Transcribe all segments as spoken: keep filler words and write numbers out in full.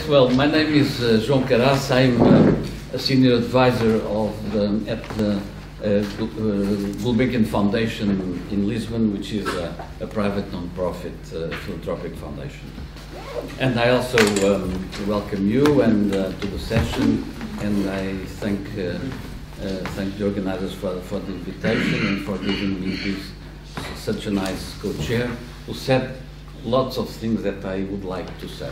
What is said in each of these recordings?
Well, my name is uh, João Carras. I'm uh, a senior advisor of the, at the uh, Gulbenkian Foundation in Lisbon, which is a, a private non-profit uh, philanthropic foundation. And I also um, welcome you and uh, to the session, and I thank uh, uh, thank the organizers for for the invitation and for giving me this such a nice co-chair who said lots of things that I would like to say.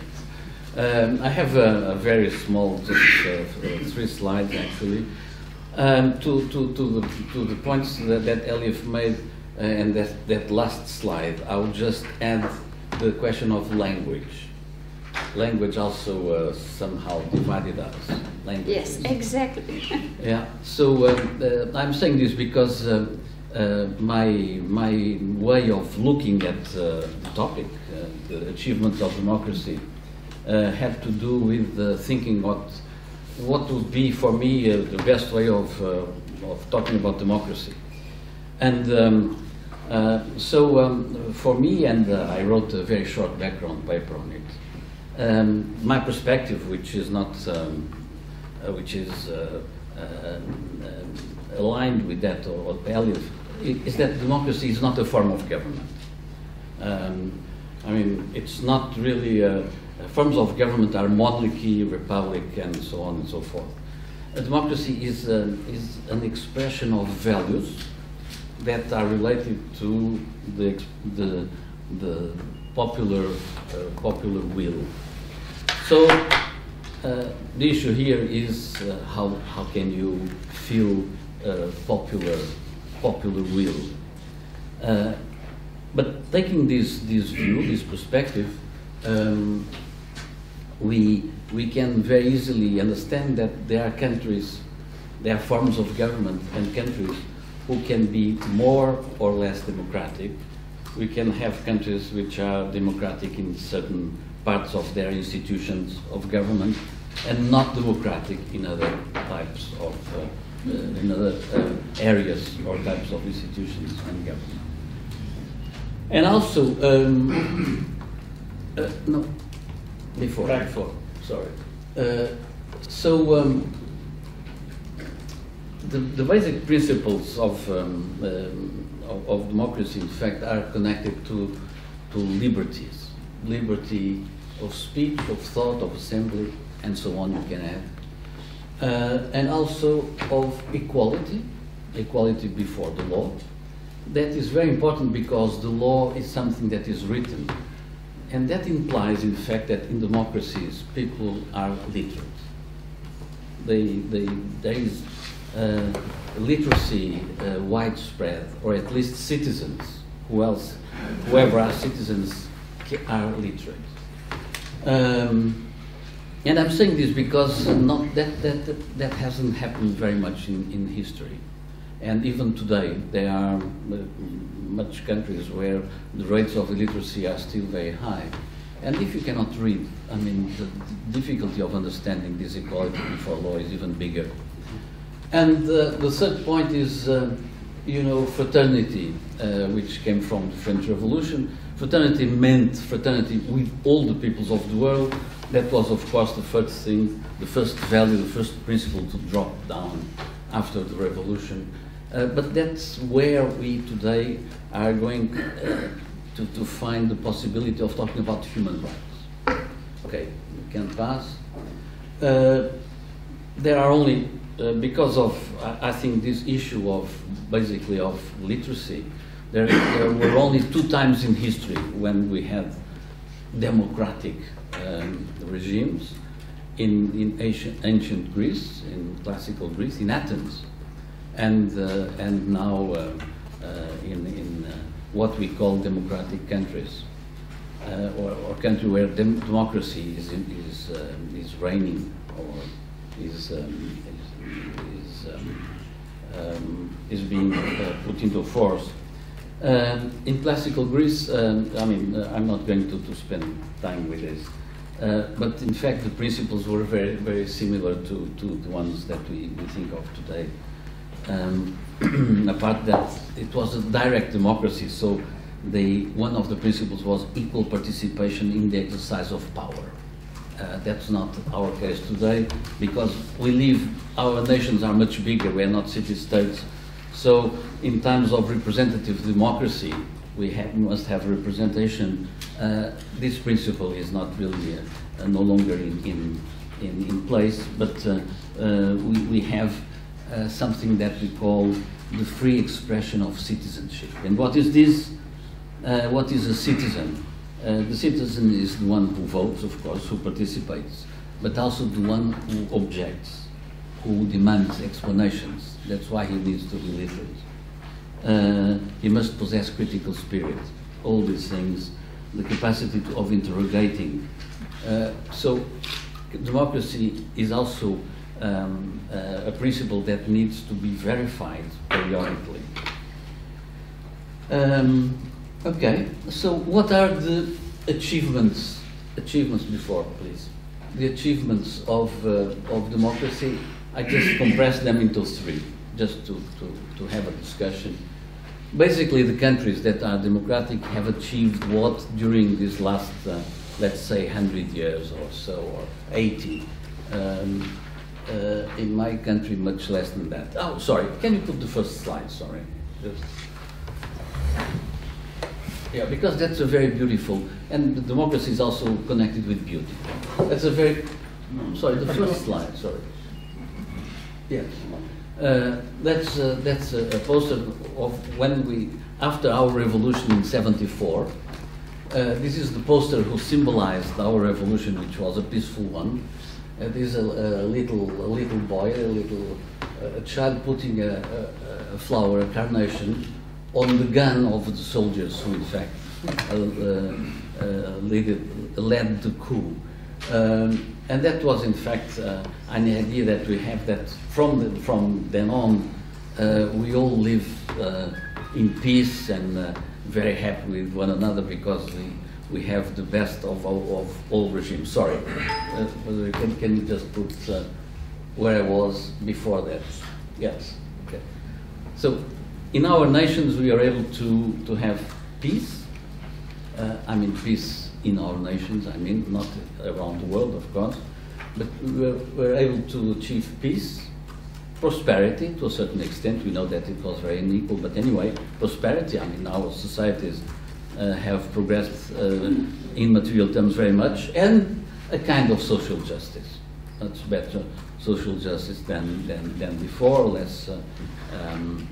Um, I have a, a very small, just uh, three slides actually, um, to, to, to, the, to the points that, that Elif made uh, and that, that last slide. I will just add the question of language. Language also uh, somehow divided us. Language Yes, exactly. Yeah, so uh, uh, I'm saying this because uh, uh, my, my way of looking at uh, the topic, uh, the achievements of democracy, Uh, had to do with uh, thinking what what would be for me uh, the best way of uh, of talking about democracy, and um, uh, so um, for me, and uh, I wrote a very short background paper on it. Um, my perspective, which is not um, uh, which is uh, uh, uh, aligned with that of Elif, is that democracy is not a form of government. Um, I mean, it's not really a forms of government are monarchy, republic, and so on and so forth. A democracy is, uh, is an expression of values that are related to the, the, the popular, uh, popular will. So uh, the issue here is uh, how, how can you feel uh, popular, popular will. Uh, but taking this, this view, this perspective, um, we we can very easily understand that there are countries, there are forms of government and countries who can be more or less democratic. We can have countries which are democratic in certain parts of their institutions of government and not democratic in other types of, uh, uh, in other uh, areas or types of institutions and government. And also, um, uh, no, Before, before, sorry. Uh, so, um, the, the basic principles of, um, um, of, of democracy, in fact, are connected to, to liberties. Liberty of speech, of thought, of assembly, and so on, you can add. Uh, and also of equality, equality before the law. That is very important because the law is something that is written. And that implies, in fact, that in democracies, people are literate. They, they, there is uh, literacy uh, widespread, or at least citizens, who else, whoever are citizens, are literate. Um, and I'm saying this because not that, that, that, that hasn't happened very much in, in history. And even today, there are uh, much countries where the rates of illiteracy are still very high. And if you cannot read, I mean, the, the difficulty of understanding this equality before law is even bigger. And uh, the third point is, uh, you know, fraternity, uh, which came from the French Revolution. Fraternity meant fraternity with all the peoples of the world. That was, of course, the first thing, the first value, the first principle to drop down after the revolution. Uh, but that's where we today are going uh, to, to find the possibility of talking about human rights. Okay, we can pass. Uh, there are only, uh, because of, I, I think, this issue of, basically, of literacy, there, there were only two times in history when we had democratic um, regimes in, in ancient, ancient Greece, in classical Greece, in Athens. And, uh, and now uh, uh, in, in uh, what we call democratic countries, uh, or, or country where dem democracy is, in, is, uh, is reigning or is, um, is, is, um, um, is being uh, put into force. Uh, in classical Greece, um, I mean, uh, I'm not going to, to spend time with this, uh, but in fact the principles were very, very similar to, to the ones that we, we think of today. Um, apart that it was a direct democracy, so the, one of the principles was equal participation in the exercise of power. Uh, that's not our case today, because we live, our nations are much bigger, we are not city-states. So in terms of representative democracy, we have, must have representation. Uh, this principle is not really uh, uh, no longer in, in, in, in place, but uh, uh, we, we have uh, something that we call the free expression of citizenship. And what is this? Uh, what is a citizen? Uh, the citizen is the one who votes, of course, who participates, but also the one who objects, who demands explanations. That's why he needs to be literate. Uh, he must possess critical spirit, all these things, the capacity to, of interrogating. Uh, so democracy is also um, uh, a principle that needs to be verified periodically. Um, okay, so what are the achievements, achievements before, please? The achievements of, uh, of democracy, I just compressed them into three, just to, to, to have a discussion. Basically, the countries that are democratic have achieved what during these last, uh, let's say, one hundred years or so, or eighty. Um, uh, in my country, much less than that. Oh, sorry, can you put the first slide, sorry. Just. Yeah, because that's a very beautiful, and the democracy is also connected with beauty. That's a very, no, sorry, the first slide, sorry. Yeah. Uh, that's uh, that's a, a poster of when we, after our revolution in seventy-four. Uh, this is the poster who symbolized our revolution, which was a peaceful one. Uh, this is a, a little a little boy, a little uh, a child putting a, a, a flower, a carnation, on the gun of the soldiers who, in fact, uh, uh, uh, led, led the coup. Um, and that was, in fact, uh, an idea that we have that from, the, from then on, uh, we all live uh, in peace and uh, very happy with one another, because we, we have the best of all, of all regimes. Sorry, uh, can, can you just put uh, where I was before that? Yes, okay. So, in our nations, we are able to, to have peace. Uh, I mean, peace in our nations, I mean, not around the world, of course, but we're, we're able to achieve peace, prosperity to a certain extent. We know that it was very unequal, but anyway, prosperity. I mean, our societies uh, have progressed uh, in material terms very much, and a kind of social justice. Much better social justice than, than, than before, less uh, um,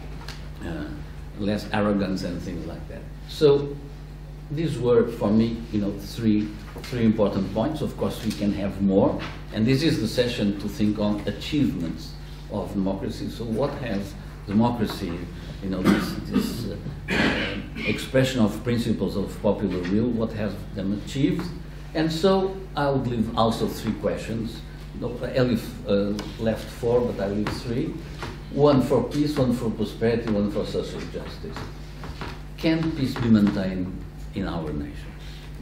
Uh, less arrogance and things like that. So these were, for me, you know, three three important points. Of course, we can have more, and this is the session to think on achievements of democracy. So what has democracy, you know, this, this uh, uh, expression of principles of popular will, what has them achieved? And so I would leave also three questions. Elif uh, left four, but I leave three. One for peace, one for prosperity, one for social justice. Can peace be maintained in our nation,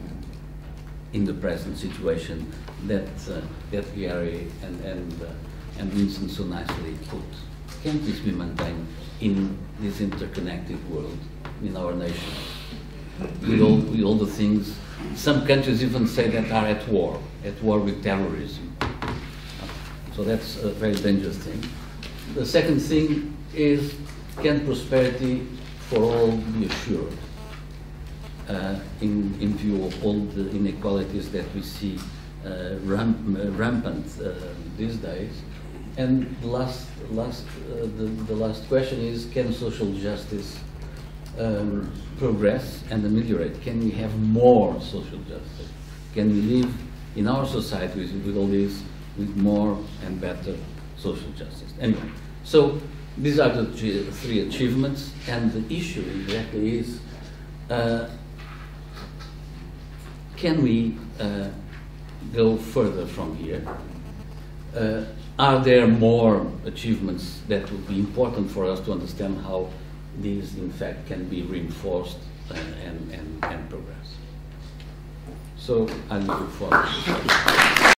in the present situation that uh, that Gary and and uh, and Winston so nicely put? Can peace be maintained in this interconnected world, in our nation, with all with all the things? Some countries even say that are at war, at war with terrorism. So that's a very dangerous thing. The second thing is, can prosperity for all be assured uh, in, in view of all the inequalities that we see uh, ramp, uh, rampant uh, these days? And the last, last, uh, the, the last question is, can social justice um, progress and ameliorate? Can we have more social justice? Can we live in our society with, with all this, with more and better social justice? Anyway, so these are the three achievements, and the issue exactly is, uh, can we uh, go further from here? Uh, are there more achievements that would be important for us to understand how these, in fact, can be reinforced uh, and, and, and progress? So I look forward to